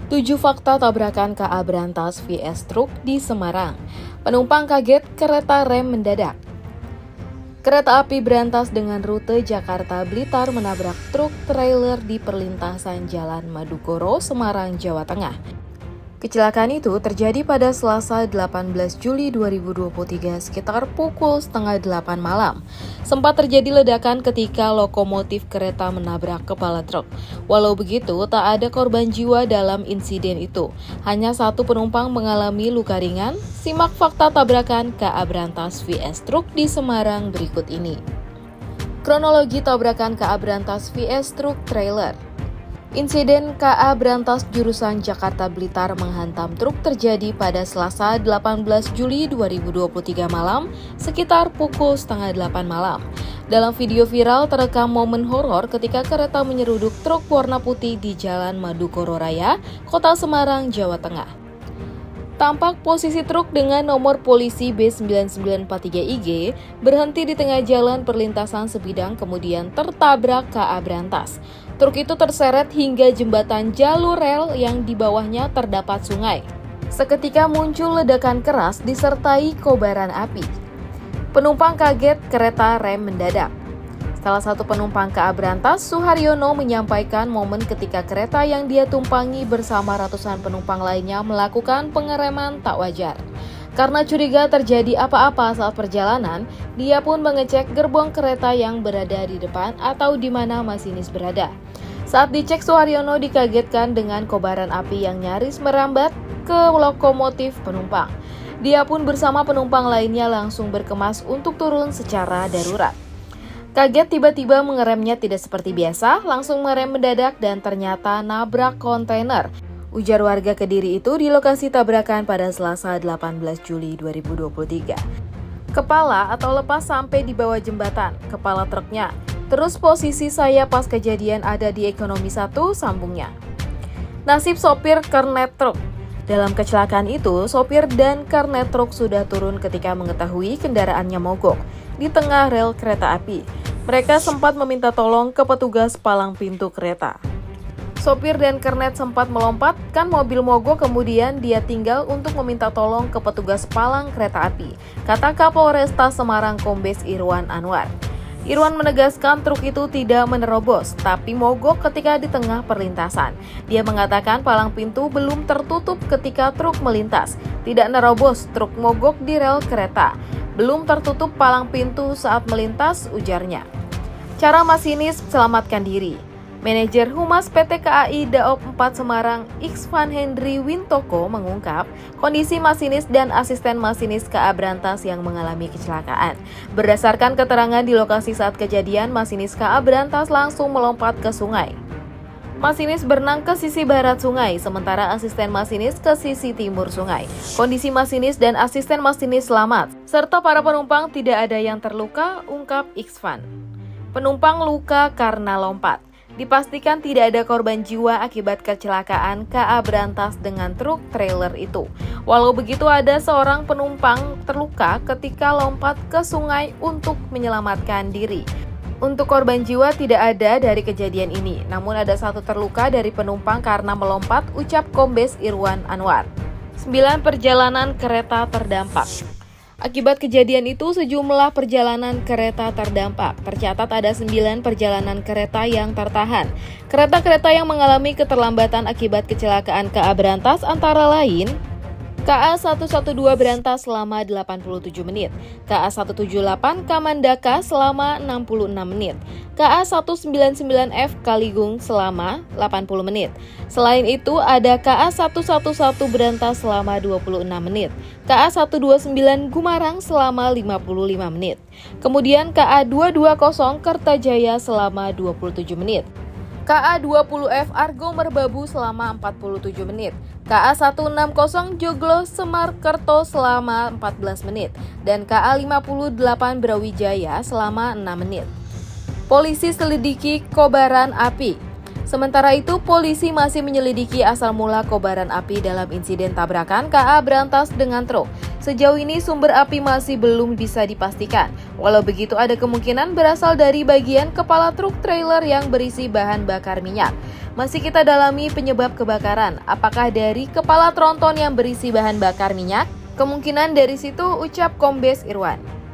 7 fakta tabrakan KA Brantas vs truk di Semarang. Penumpang kaget kereta rem mendadak. Kereta api berantas dengan rute Jakarta-Blitar menabrak truk trailer di perlintasan Jalan Madukoro, Semarang, Jawa Tengah. Kecelakaan itu terjadi pada Selasa 18 Juli 2023 sekitar pukul setengah 8 malam. Sempat terjadi ledakan ketika lokomotif kereta menabrak kepala truk. Walau begitu, tak ada korban jiwa dalam insiden itu. Hanya satu penumpang mengalami luka ringan. Simak fakta tabrakan KA Brantas vs truk di Semarang berikut ini. Kronologi tabrakan KA Brantas vs truk trailer. Insiden KA Brantas jurusan Jakarta-Blitar menghantam truk terjadi pada Selasa 18 Juli 2023 malam sekitar pukul setengah 8 malam. Dalam video viral terekam momen horor ketika kereta menyeruduk truk warna putih di Jalan Madukoro Raya, Kota Semarang, Jawa Tengah. Tampak posisi truk dengan nomor polisi B9943IG berhenti di tengah jalan perlintasan sebidang kemudian tertabrak KA Brantas. Truk itu terseret hingga jembatan jalur rel yang di bawahnya terdapat sungai. Seketika muncul ledakan keras disertai kobaran api. Penumpang kaget kereta rem mendadak. Salah satu penumpang KA Brantas, Suharyono, menyampaikan momen ketika kereta yang dia tumpangi bersama ratusan penumpang lainnya melakukan pengereman tak wajar. Karena curiga terjadi apa-apa saat perjalanan, dia pun mengecek gerbong kereta yang berada di depan atau di mana masinis berada. Saat dicek, Suharyono dikagetkan dengan kobaran api yang nyaris merambat ke lokomotif penumpang. Dia pun bersama penumpang lainnya langsung berkemas untuk turun secara darurat. Kaget tiba-tiba mengeremnya tidak seperti biasa, langsung merem mendadak dan ternyata nabrak kontainer. Ujar warga Kediri itu di lokasi tabrakan pada Selasa 18 Juli 2023. Kepala atau lepas sampai di bawah jembatan, kepala truknya. Terus posisi saya pas kejadian ada di ekonomi 1, sambungnya. Nasib sopir kernet truk. Dalam kecelakaan itu, sopir dan kernet truk sudah turun ketika mengetahui kendaraannya mogok di tengah rel kereta api. Mereka sempat meminta tolong ke petugas palang pintu kereta. Sopir dan kernet sempat melompatkan mobil mogok, kemudian dia tinggal untuk meminta tolong ke petugas palang kereta api, kata Kapolresta Semarang Kombes Irwan Anwar. Irwan menegaskan truk itu tidak menerobos, tapi mogok ketika di tengah perlintasan. Dia mengatakan palang pintu belum tertutup ketika truk melintas. Tidak nerobos, truk mogok di rel kereta. Belum tertutup palang pintu saat melintas, ujarnya. Cara masinis selamatkan diri. Manajer Humas PT KAI Daop 4 Semarang, Iksvan Hendri Wintoko, mengungkap kondisi masinis dan asisten masinis KA Brantas yang mengalami kecelakaan. Berdasarkan keterangan di lokasi saat kejadian, masinis KA Brantas langsung melompat ke sungai. Masinis berenang ke sisi barat sungai, sementara asisten masinis ke sisi timur sungai. Kondisi masinis dan asisten masinis selamat, serta para penumpang tidak ada yang terluka, ungkap Iksvan. Penumpang luka karena lompat. Dipastikan tidak ada korban jiwa akibat kecelakaan KA Brantas dengan truk trailer itu. Walau begitu, ada seorang penumpang terluka ketika lompat ke sungai untuk menyelamatkan diri. Untuk korban jiwa tidak ada dari kejadian ini, namun ada satu terluka dari penumpang karena melompat, ucap Kombes Irwan Anwar. 9 perjalanan kereta terdampak. Akibat kejadian itu, sejumlah perjalanan kereta terdampak. Tercatat ada 9 perjalanan kereta yang tertahan. Kereta-kereta yang mengalami keterlambatan akibat kecelakaan KA Brantas antara lain KA 112 Brantas selama 87 menit, KA 178 Kamandaka selama 66 menit, KA 199F Kaligung selama 80 menit. Selain itu ada KA 111 Brantas selama 26 menit, KA 129 Gumarang selama 55 menit. Kemudian KA 220 Kertajaya selama 27 menit. KA 20F Argo Merbabu selama 47 menit, KA 160 Joglo Semarkerto selama 14 menit, dan KA 58 Brawijaya selama 6 menit. Polisi selidiki kobaran api. Sementara itu, polisi masih menyelidiki asal mula kobaran api dalam insiden tabrakan KA Brantas dengan truk. Sejauh ini sumber api masih belum bisa dipastikan. Walau begitu, ada kemungkinan berasal dari bagian kepala truk trailer yang berisi bahan bakar minyak. Masih kita dalami penyebab kebakaran. Apakah dari kepala tronton yang berisi bahan bakar minyak? Kemungkinan dari situ, ucap Kombes Irwan.